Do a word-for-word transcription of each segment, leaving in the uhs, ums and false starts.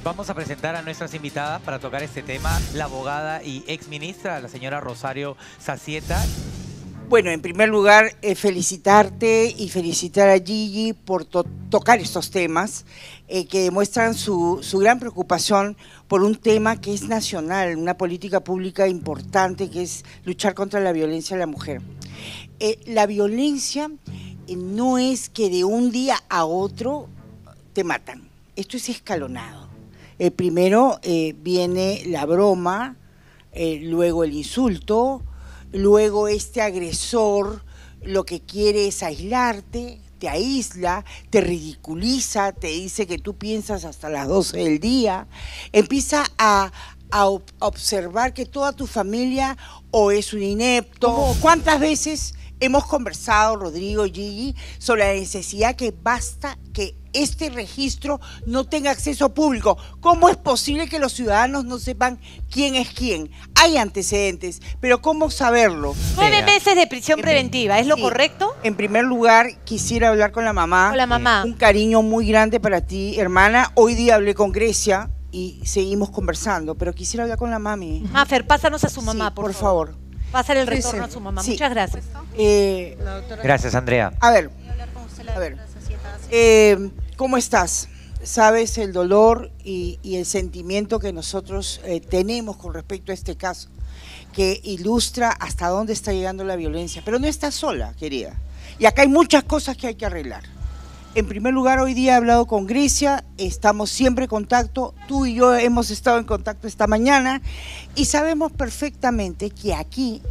Vamos a presentar a nuestras invitadas para tocar este tema, la abogada y exministra, la señora Rosario Zazieta. Bueno, en primer lugar, eh, felicitarte y felicitar a Gigi por to tocar estos temas eh, que demuestran su, su gran preocupación por un tema que es nacional, una política pública importante que es luchar contra la violencia a la mujer. Eh, la violencia eh, no es que de un día a otro te matan, esto es escalonado. Eh, primero eh, viene la broma, eh, luego el insulto, luego este agresor lo que quiere es aislarte, te aísla, te ridiculiza, te dice que tú piensas hasta las doce del día, empieza a, a observar que toda tu familia o es un inepto. ¿Cuántas veces hemos conversado, Rodrigo y Gigi, sobre la necesidad que basta que este registro no tenga acceso público? ¿Cómo es posible que los ciudadanos no sepan quién es quién? Hay antecedentes, pero ¿cómo saberlo? Nueve meses de prisión en, preventiva, ¿es lo sí, correcto? En primer lugar, quisiera hablar con la mamá. Con la mamá. Un cariño muy grande para ti, hermana. Hoy día hablé con Grecia y seguimos conversando, pero quisiera hablar con la mami. Mafer, pásanos a su mamá, sí, por, por favor. favor. Pásale el retorno Sí, a su mamá. sí. Muchas gracias. Eh, Gracias, Andrea. a ver, a ver. Eh, ¿Cómo estás? Sabes el dolor y, y el sentimiento que nosotros eh, tenemos con respecto a este caso, que ilustra hasta dónde está llegando la violencia. Pero no estás sola, querida. Y acá hay muchas cosas que hay que arreglar. En primer lugar, hoy día he hablado con Grecia, estamos siempre en contacto, tú y yo hemos estado en contacto esta mañana y sabemos perfectamente que aquí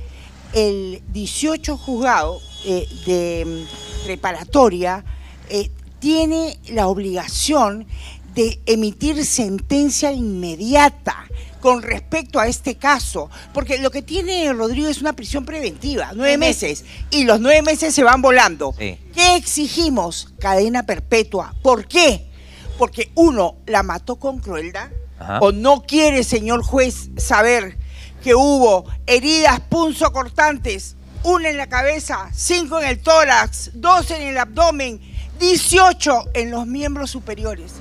el dieciocho juzgado eh, de preparatoria eh, tiene la obligación de emitir sentencia inmediata con respecto a este caso, porque lo que tiene Rodrigo es una prisión preventiva, nueve meses, y los nueve meses se van volando. Sí. ¿Qué exigimos? Cadena perpetua. ¿Por qué? Porque uno, la mató con crueldad, Ajá. o no quiere, señor juez, saber que hubo heridas punzocortantes, una en la cabeza, cinco en el tórax, doce en el abdomen, dieciocho en los miembros superiores.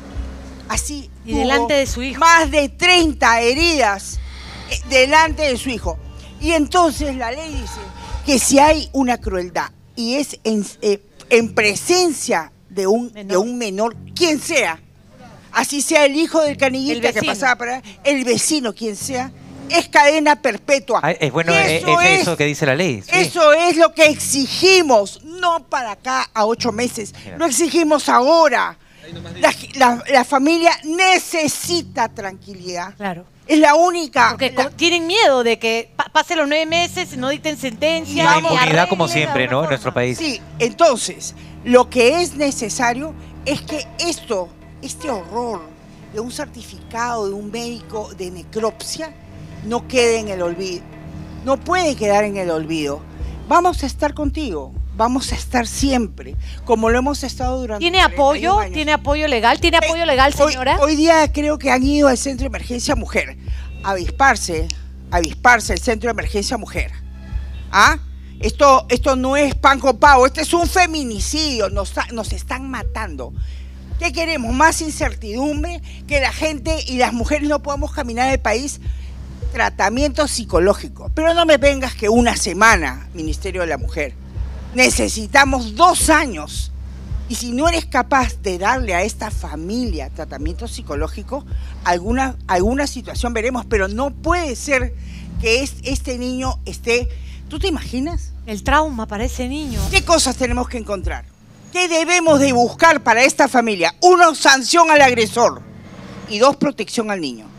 Así, y delante de su hijo. Más de treinta heridas eh, delante de su hijo. Y entonces la ley dice que si hay una crueldad y es en, eh, en presencia de un, menor. de un menor, quien sea, así sea el hijo del canillita que pasaba para el vecino, quien sea, es cadena perpetua. Ah, es bueno, es eso, es eso que dice la ley. Sí. Eso es lo que exigimos, no para acá a ocho meses, Mira. Lo exigimos ahora. La, la, la familia necesita tranquilidad. Claro. Es la única. Porque la... tienen miedo de que pa pasen los nueve meses, no dicten sentencia. Y la impunidad como siempre, ¿no? En nuestro país. Sí, entonces, lo que es necesario es que esto, este horror de un certificado de un médico de necropsia no quede en el olvido. No puede quedar en el olvido. Vamos a estar contigo. Vamos a estar siempre, como lo hemos estado durante ¿Tiene apoyo? Años. ¿Tiene apoyo legal? ¿Tiene apoyo legal, señora? Hoy, hoy día creo que han ido al Centro de Emergencia Mujer, a avisparse, a avisparse el Centro de Emergencia Mujer. ¿Ah? Esto, esto no es pan con pavo, este es un feminicidio, nos, nos están matando. ¿Qué queremos? ¿Más incertidumbre? ¿Que la gente y las mujeres no podamos caminar en el país? Tratamiento psicológico. Pero no me vengas que una semana, Ministerio de la Mujer. Necesitamos dos años y si no eres capaz de darle a esta familia tratamiento psicológico, alguna, alguna situación veremos, pero no puede ser que es, este niño esté... ¿Tú te imaginas? El trauma para ese niño. ¿Qué cosas tenemos que encontrar? ¿Qué debemos de buscar para esta familia? Uno, sanción al agresor y dos, protección al niño.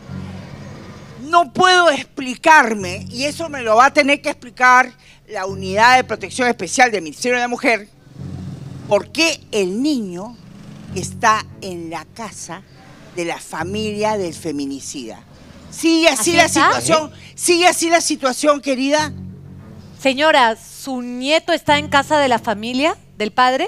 No puedo explicarme, y eso me lo va a tener que explicar la Unidad de Protección Especial del Ministerio de la Mujer, por qué el niño está en la casa de la familia del feminicida. ¿Sigue así, ¿Así la está? situación? ¿Sigue así la situación, querida? Señora, ¿su nieto está en casa de la familia, del padre?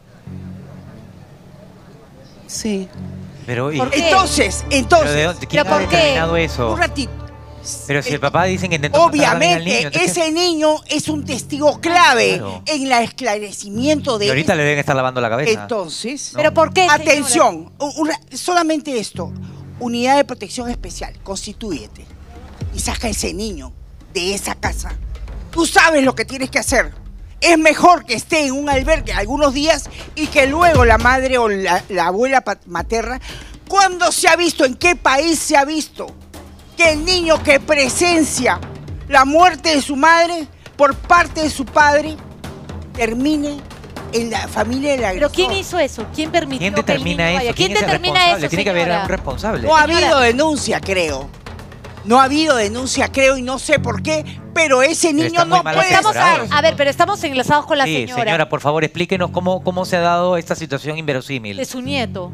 Sí. Pero, ¿y? Entonces, entonces... ¿Pero de, ¿Quién ¿pero ha por qué? determinado eso? Un ratito. Pero si el papá dicen que intentó Obviamente, al niño, entonces... ese niño es un testigo clave claro. en el esclarecimiento de... Y ahorita le deben estar lavando la cabeza. Entonces... ¿Pero por qué, Atención, una, solamente esto. Unidad de Protección Especial, constitúyete y saca a ese niño de esa casa. Tú sabes lo que tienes que hacer. Es mejor que esté en un albergue algunos días y que luego la madre o la, la abuela materna, ¿cuándo se ha visto, en qué país se ha visto que el niño que presencia la muerte de su madre por parte de su padre termine en la familia de la agresor? ¿Pero quién hizo eso? ¿Quién permitió ¿Quién que el determina niño eso? vaya? ¿Quién es el determina responsable? eso, Tiene que haber señora? un responsable. No ha Señora. habido denuncia, creo. No ha habido denuncia, creo, y no sé por qué, pero ese Pero niño está muy no mal puede Estamos, asesorado. estar. a ver, pero estamos enlazados con la Sí, señora. señora, por favor, explíquenos cómo, cómo se ha dado esta situación inverosímil. De su nieto.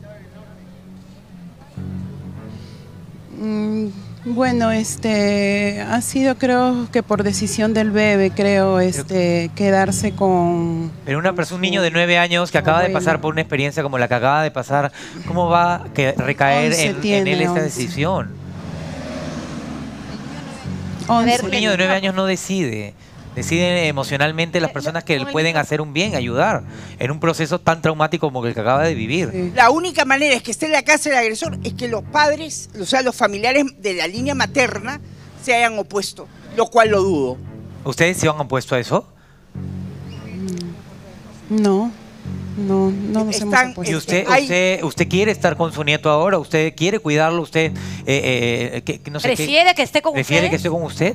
Mm, Bueno, este ha sido, creo que por decisión del bebé, creo, este quedarse con. Pero una persona, un niño de nueve años que acaba de Abuelo. pasar por una experiencia como la que acaba de pasar, ¿cómo va a que- recaer once en, en tiene, él esta once. decisión? once. ver, Un niño de nueve años no decide. Deciden emocionalmente las personas que le Con el pueden niño. hacer un bien, ayudar en un proceso tan traumático como el que acaba de vivir. Sí. La única manera es que esté en la casa del agresor es que los padres, o sea, los familiares de la línea materna se hayan opuesto, lo cual lo dudo. ¿Ustedes se han opuesto a eso? No, no, no nos hemos Están- opuesto. ¿Y usted, Hay- usted, usted quiere estar con su nieto ahora? ¿Usted quiere cuidarlo? ¿Usted eh, eh, que- que no sé qué- ¿Prefiere que esté con ¿Prefiere ustedes? que esté con usted?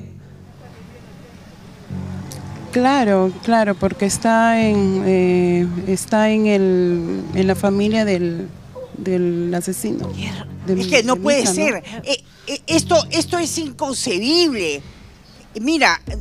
Claro, claro, porque está en eh, está en el en la familia del, del asesino. de Es mi- que no de mi puede hija, ¿no? ser. Eh, eh, esto, esto es inconcebible. Mira, eh,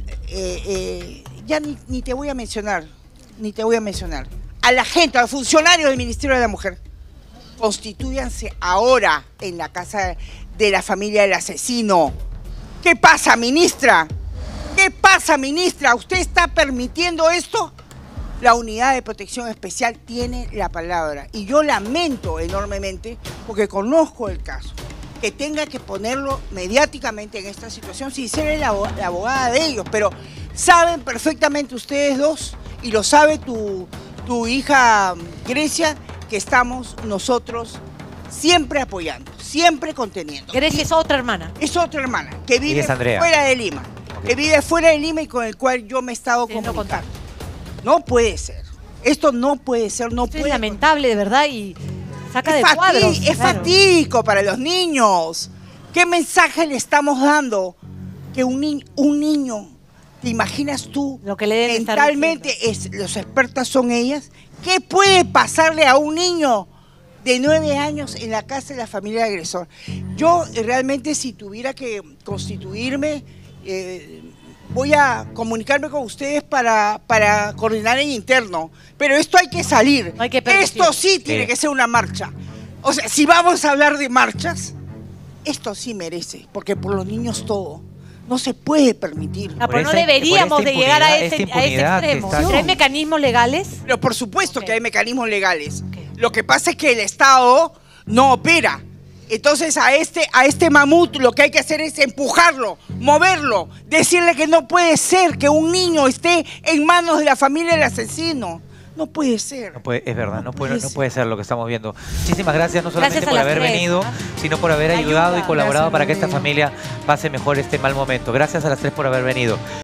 eh, ya ni, ni te voy a mencionar, ni te voy a mencionar. A la gente, a los funcionarios del Ministerio de la Mujer, constitúyanse ahora en la casa de la familia del asesino. ¿Qué pasa, ministra? ¿Qué pasa, ministra? ¿Usted está permitiendo esto? La Unidad de Protección Especial tiene la palabra. Y yo lamento enormemente, porque conozco el caso, que tenga que ponerlo mediáticamente en esta situación sin ser la, abo- la abogada de ellos. Pero saben perfectamente ustedes dos, y lo sabe tu, tu hija Grecia, que estamos nosotros siempre apoyando, siempre conteniendo. Grecia es otra hermana. Es otra hermana que vive es Andrea. fuera de Lima, que vive fuera de Lima y con el cual yo me he estado Teniendo comunicando. No puede ser. Esto no puede ser, no Esto es puede. lamentable, de verdad, y saca de Es, fatí- cuadros. es claro. fatídico para los niños. ¿Qué mensaje le estamos dando? Que un, ni- un niño, ¿te imaginas tú? Lo que le deben estar mentalmente, es, los expertas son ellas. ¿Qué puede pasarle a un niño de nueve años en la casa de la familia del agresor? Yo eh, realmente, si tuviera que constituirme, eh, voy a comunicarme con ustedes para, para coordinar en interno. Pero esto hay que salir. No hay que permitir. Esto sí tiene Sí. que ser una marcha. O sea, si vamos a hablar de marchas, esto sí merece, porque por los niños todo. No se puede permitir. Ah, Por pero no esta- deberíamos por esta de llegar a impunidad- ese, esta a ese impunidad que extremo. está- ¿Pero hay mecanismos legales? Pero por supuesto Ok. que hay mecanismos legales. Ok. Lo que pasa es que el Estado no opera. Entonces a este, a este mamut lo que hay que hacer es empujarlo, moverlo, decirle que no puede ser que un niño esté en manos de la familia del asesino. No puede ser. No puede- es verdad, no puede, puede no ser. puede ser lo que estamos viendo. Muchísimas gracias, no solamente Gracias a por las haber tres, venido, ¿no? sino por haber Ayuda. ayudado y colaborado Gracias, para que esta María. familia pase mejor este mal momento. Gracias a las tres por haber venido.